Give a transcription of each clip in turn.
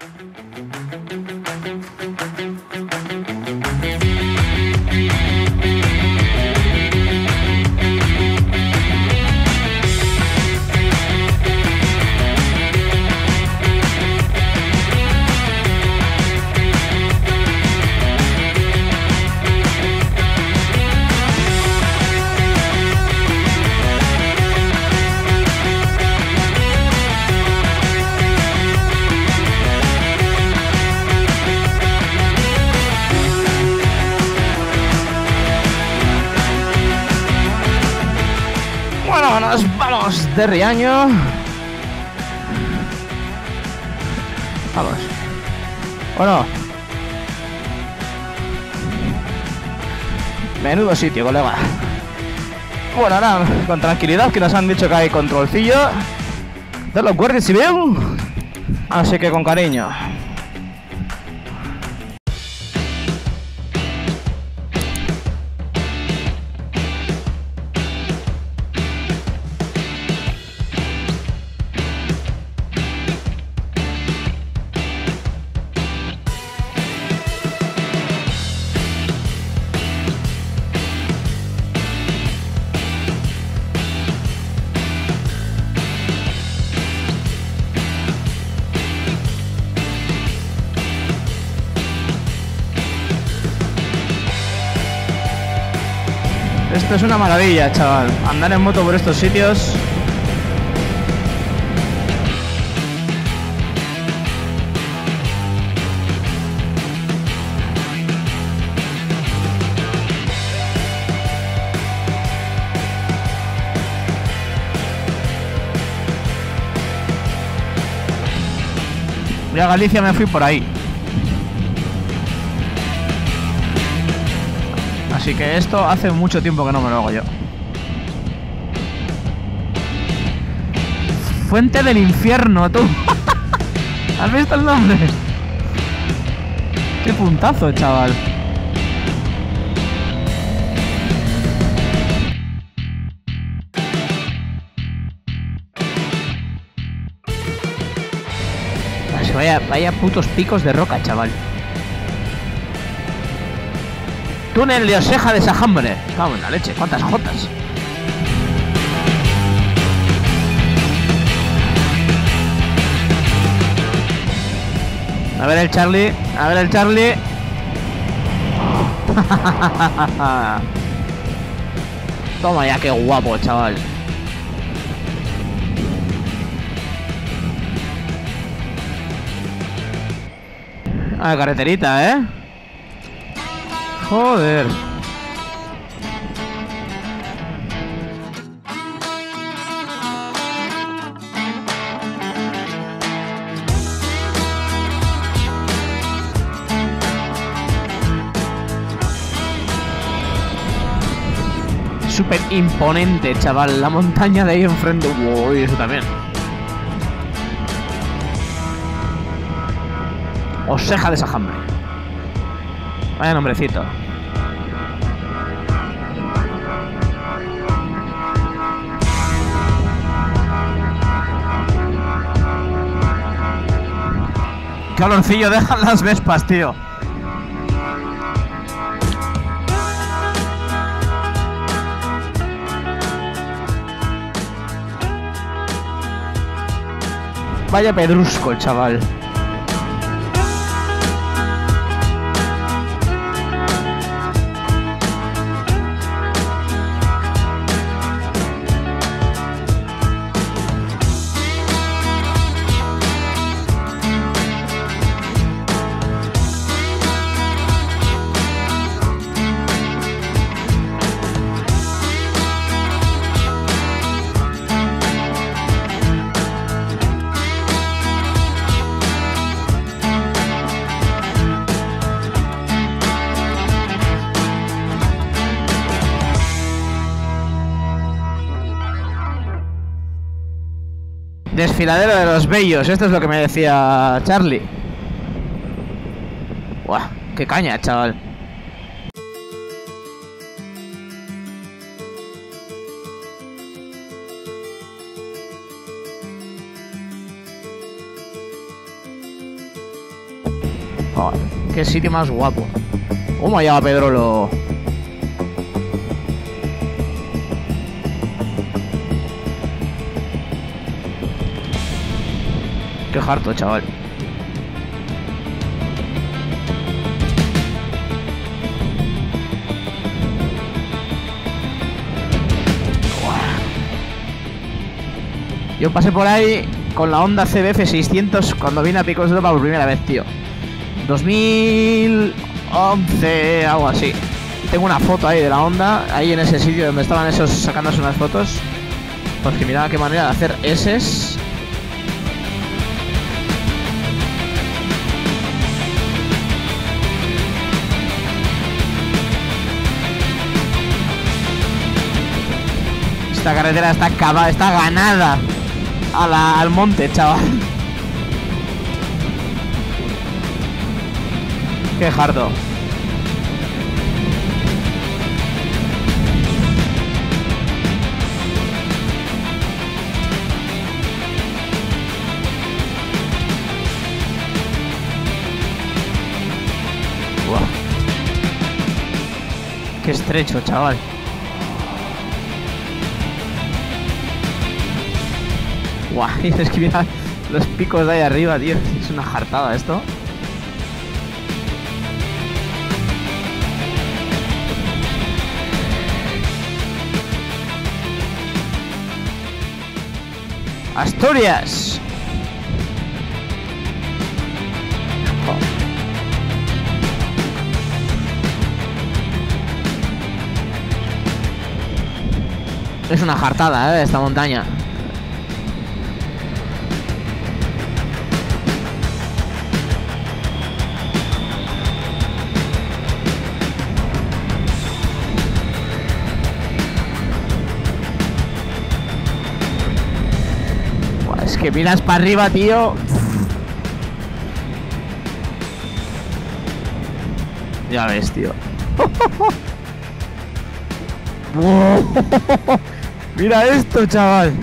Bueno, nos vamos de Riaño. Vamos. Bueno. Menudo sitio, colega. Bueno, ahora con tranquilidad, que nos han dicho que hay controlcillo de los guardias civil. Así que con cariño. Esto es una maravilla, chaval. Andar en moto por estos sitios. Yo a Galicia me fui por ahí. Así que esto hace mucho tiempo que no me lo hago yo. Fuente del infierno, tú. ¿Has visto el nombre? Qué puntazo, chaval. Vaya putos picos de roca, chaval. Túnel de Oseja de Sajambre. Vamos, la leche, cuántas jotas. A ver el Charlie, a ver el Charlie. Toma ya, qué guapo, chaval. Ah, carreterita, ¿eh? Joder. Súper imponente, chaval. La montaña de ahí enfrente. Uy, eso también. Oseja de Sajambre. Vaya nombrecito. Qué olorcillo dejan las Vespas, tío. Vaya pedrusco, chaval. Desfiladero de los bellos, esto es lo que me decía Charlie. Buah, qué caña, chaval. Oh, qué sitio más guapo. ¿Cómo allá va Pedrolo? Qué harto, chaval. Yo pasé por ahí con la Honda CBF 600 cuando vine a Picos de Europa por primera vez, tío. 2011, algo así. Tengo una foto ahí de la Honda, ahí en ese sitio donde estaban esos sacándose unas fotos. Porque mirad qué manera de hacer S's. Esta carretera está acabada, está ganada al monte, chaval. Qué harto. Buah. Qué estrecho, chaval. Guau, es que mira los picos de ahí arriba, tío. Es una jartada esto. Asturias. Oh. Es una jartada, esta montaña. Es que miras para arriba, tío. Ya ves, tío. Mira esto, chaval.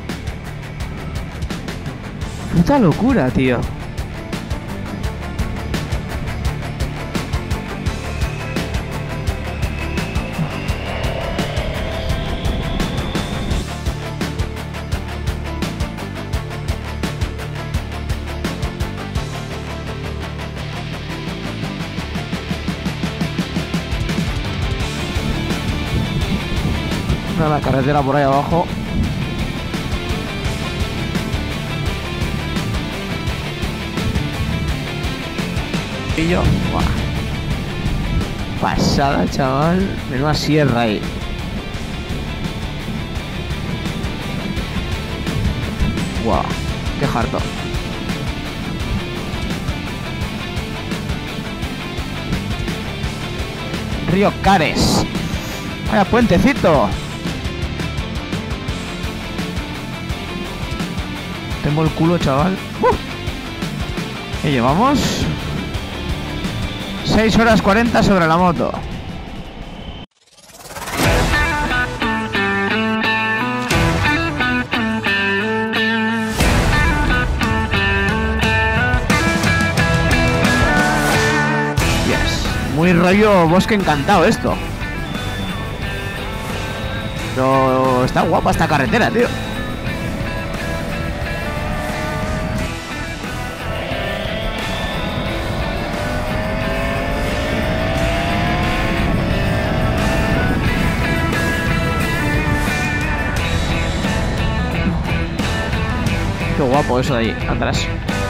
Puta locura, tío. La carretera por ahí abajo. Y yo, ¡buah! Pasada, chaval. Menuda sierra ahí. ¡Buah! Qué harto. Río Cares. Vaya puentecito. Tengo el culo, chaval. ¿Qué llevamos? 6 horas 40 sobre la moto. Yes. Muy rollo bosque encantado esto. Pero está guapa esta carretera, tío. Qué guapo eso de ahí, atrás.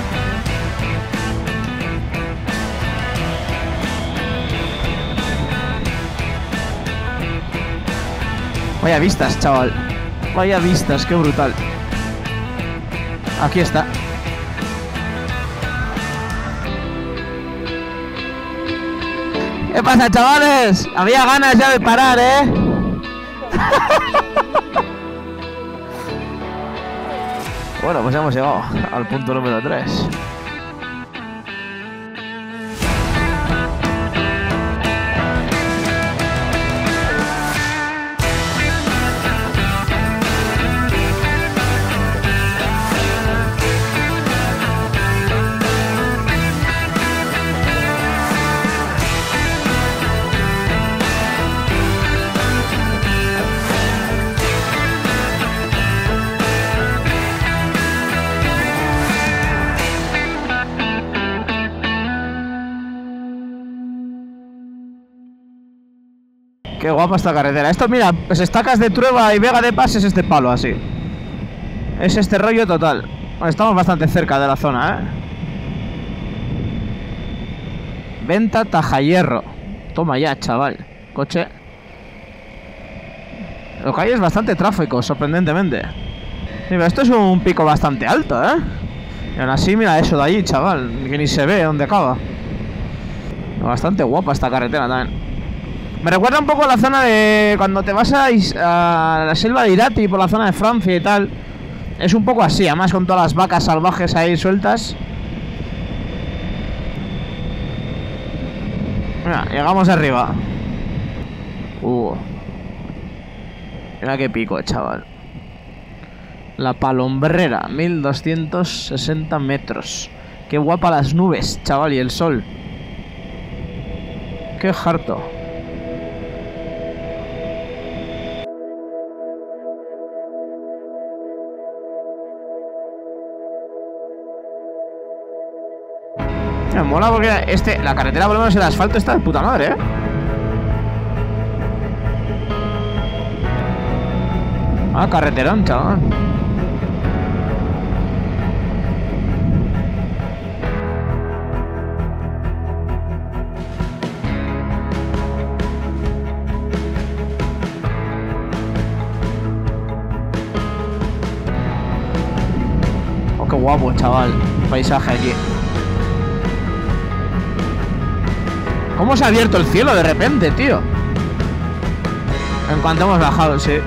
Vaya vistas, chaval. Vaya vistas, qué brutal. Aquí está. ¿Qué pasa, chavales? Había ganas ya de parar, ¿eh? Bueno, pues hemos llegado al punto número 3. Qué guapa esta carretera. Esto, mira, pues Estacas de Trueba y Vega de Pas es este palo así. Es este rollo total. Bueno, estamos bastante cerca de la zona, Venta Tajahierro. Toma ya, chaval. Coche. Lo que hay es bastante tráfico, sorprendentemente. Sí, pero esto es un pico bastante alto, Y aún así, mira eso de allí, chaval. Que ni se ve dónde acaba. Bastante guapa esta carretera también. Me recuerda un poco a la zona de... Cuando te vas a la selva de Irati, por la zona de Francia y tal. Es un poco así, además con todas las vacas salvajes ahí sueltas. Mira, llegamos arriba. Mira qué pico, chaval. La Palombrera, 1260 metros. Qué guapa las nubes, chaval, y el sol. Qué harto. Me mola porque la carretera, por lo menos el asfalto está de puta madre, Ah, carreterón, chaval. Oh, qué guapo, chaval. Paisaje aquí. ¿Cómo se ha abierto el cielo de repente, tío? En cuanto hemos bajado, sí.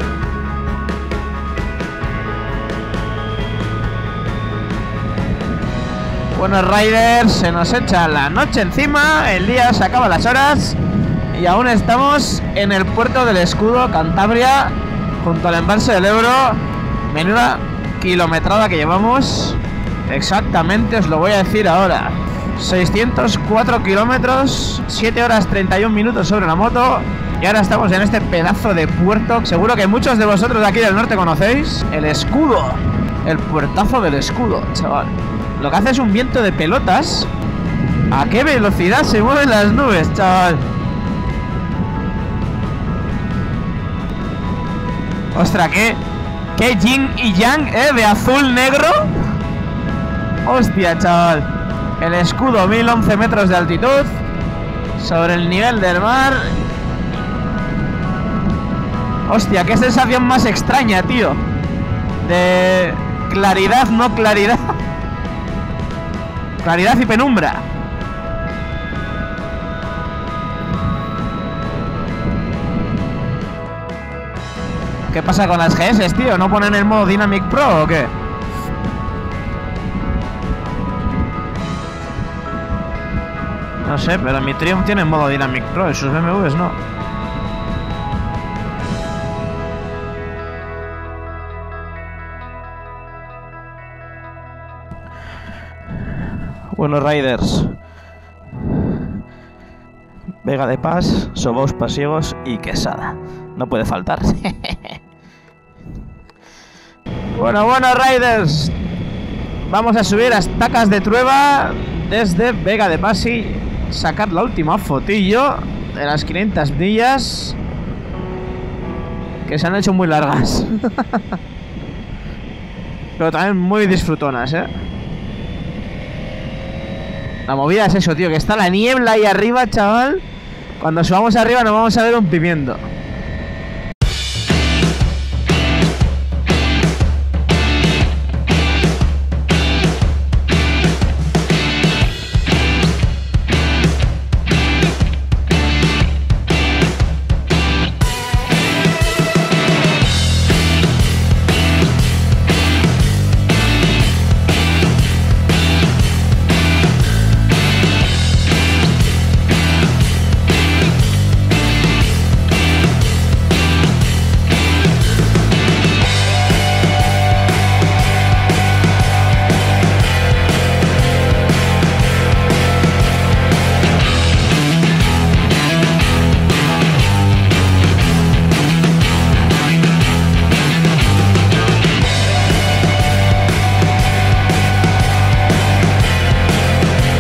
Bueno, riders, se nos echa la noche encima, el día se acaba las horas y aún estamos en el puerto del Escudo, Cantabria, junto al embalse del Ebro. Menuda kilometrada que llevamos. Exactamente, os lo voy a decir ahora. 604 kilómetros, 7 horas 31 minutos sobre la moto. Y ahora estamos en este pedazo de puerto. Seguro que muchos de vosotros de aquí del norte conocéis. El Escudo. El puertazo del Escudo, chaval. Lo que hace es un viento de pelotas. ¿A qué velocidad se mueven las nubes, chaval? Ostras, qué yin y yang, de azul negro. Hostia, chaval. El Escudo, 1011 metros de altitud sobre el nivel del mar. Hostia, qué sensación más extraña, tío. De claridad, no claridad. Claridad y penumbra. ¿Qué pasa con las GS, tío? ¿No ponen el modo Dynamic Pro o qué? No sé, pero mi Triumph tiene modo Dynamic Pro y sus BMWs no. Bueno, riders. Vega de Pas, Sobaos Pasiegos y Quesada. No puede faltar. Bueno, riders. Vamos a subir a Estacas de Trueba desde Vega de Pas y sacar la última fotillo de las 500 millas que se han hecho muy largas. Pero también muy disfrutonas, La movida es eso, tío, que está la niebla ahí arriba, chaval. Cuando subamos arriba nos vamos a ver un pimiento.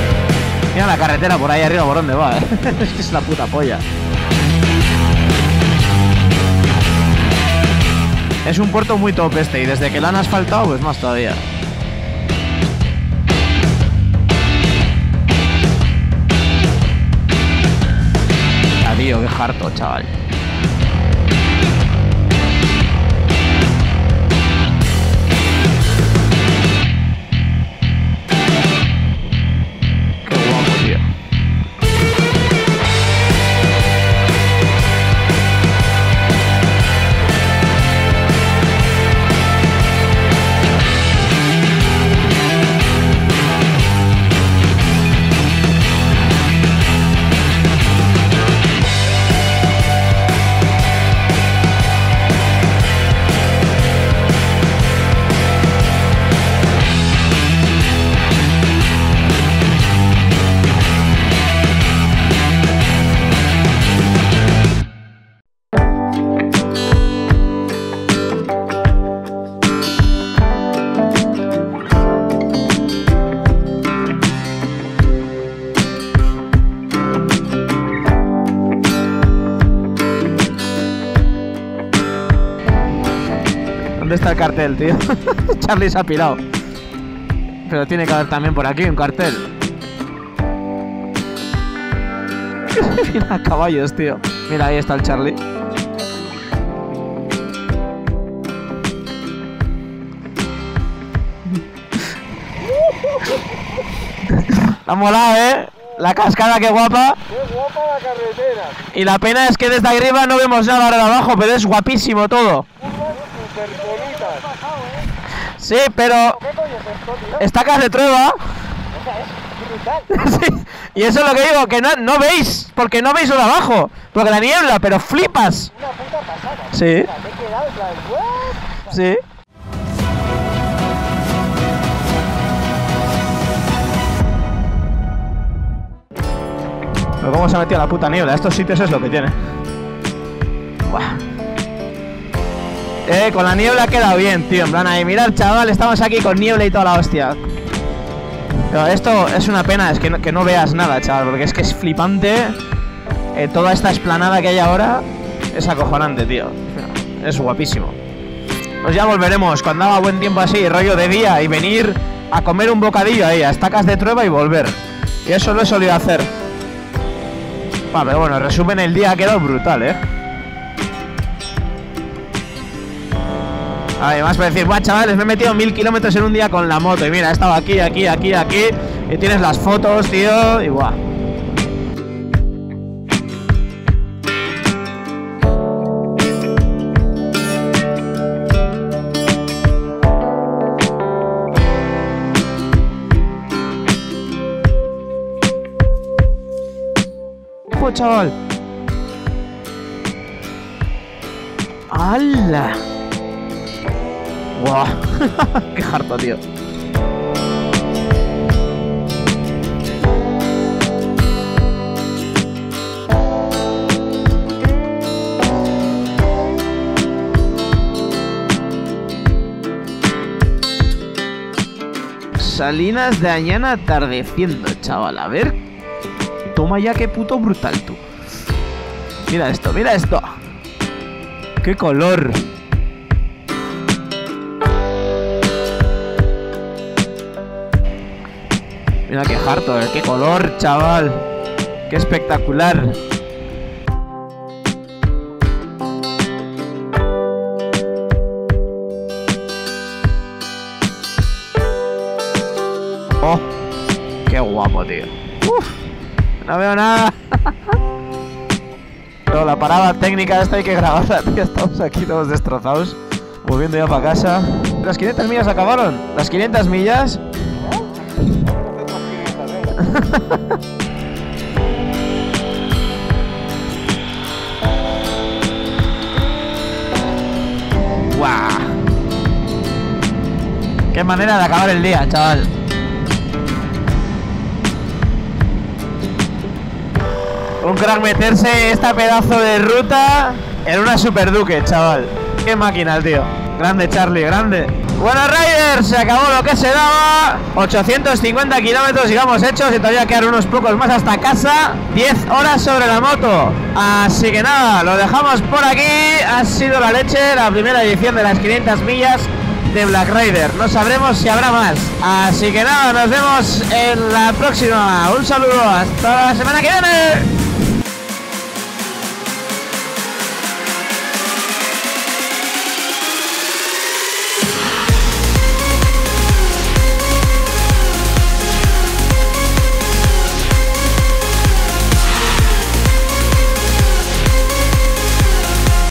Mira la carretera por ahí arriba, por dónde va, Es que es la puta polla. Es un puerto muy top este y desde que lo han asfaltado, pues más todavía. Ya, tío, qué harto, chaval. Qué guapo, tío. ¿Dónde está el cartel, tío? Charlie se ha pirado. Pero tiene que haber también por aquí un cartel. Mira, caballos, tío. Mira, ahí está el Charlie. Ha molado, ¿eh? La cascada, qué guapa. Qué guapa la carretera. Y la pena es que desde arriba no vemos nada ahora de abajo, pero es guapísimo todo. Súper bonitas. Sí, pero ¿Qué coño es esto, tío? estacas de trueba. O sea, es brutal. Sí, y eso es lo que digo, que no veis, porque no veis lo de abajo, porque la niebla, pero flipas. Una puta pasada. Sí. O sea, te he quedado en plan, ¿what? Sí. Pero cómo se ha metido la puta niebla, estos sitios es lo que tiene. Buah. Con la niebla ha quedado bien, tío. En plan, ahí, mirad, chaval, estamos aquí con niebla y toda la hostia. Pero esto es una pena, es que no veas nada, chaval, porque es que es flipante. Toda esta explanada que hay ahora es acojonante, tío. Es guapísimo. Pues ya volveremos cuando haga buen tiempo así, rollo de día, y venir a comer un bocadillo ahí, a estacas de trueba y volver. Y eso lo he solido hacer. Pero bueno, resumen, el día ha quedado brutal, Además para decir, guau, chavales, me he metido 1000 kilómetros en un día con la moto. Y mira, he estado aquí, aquí, aquí, aquí. Y tienes las fotos, tío, y guau. ¡Oh, chaval! ¡Hala! ¡Guau! ¡Qué harto, tío! Salinas de Añana atardeciendo, chaval. A ver. Toma ya, qué puto brutal, tú. Mira esto, mira esto. ¡Qué color! Mira qué harto, qué color, chaval. Qué espectacular. Oh, qué guapo, tío. Uf, no veo nada. Pero la parada técnica esta hay que grabarla, tío. Estamos aquí todos destrozados, volviendo ya para casa. Las 500 millas acabaron. Las 500 millas. ¡Guau! Qué manera de acabar el día, chaval. Un crack meterse esta pedazo de ruta en una Super Duke, chaval. Qué máquina, tío. Grande Charlie, grande. Bueno, Riders, se acabó lo que se daba. 850 kilómetros digamos hechos y todavía quedan unos pocos más hasta casa. 10 horas sobre la moto. Así que nada, lo dejamos por aquí. Ha sido la leche, la primera edición de las 500 millas de Black Rider. No sabremos si habrá más. Así que nada, nos vemos en la próxima. Un saludo, hasta la semana que viene.